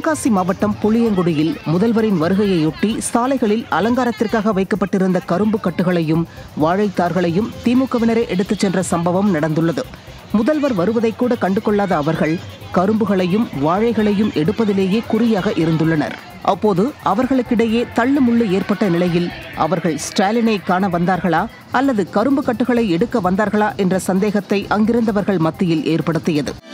தென்காசி மாவட்டம் புளியங்குடியில் முதல்வரின் வருகையையொட்டி சாலைகளில் அலங்காரத்திற்காக வைக்கப்பட்டிருந்த கரும்பு கட்டுகளையும் வாழைத்தார்களையும் திமுகவினரே எடுத்துச் சென்ற சம்பவம் நடந்துள்ளது. முதல்வர் வருவதை கூட கண்டுகொள்ளாத அவர்கள் கரும்புகளையும் வாழைகளையும் எடுப்பதிலேயே குறியாக இருந்துள்ளனர். அப்போது அவர்களுக்கிடையே தள்ளுமுள்ளு ஏற்பட்ட நிலையில் அவர்கள் ஸ்டாலினை காண வந்தார்களா அல்லது கரும்பு கட்டுகளை எடுக்க வந்தார்களா என்ற சந்தேகத்தை அங்கிருந்தவர்கள் மத்தியில் ஏற்படுத்தியது.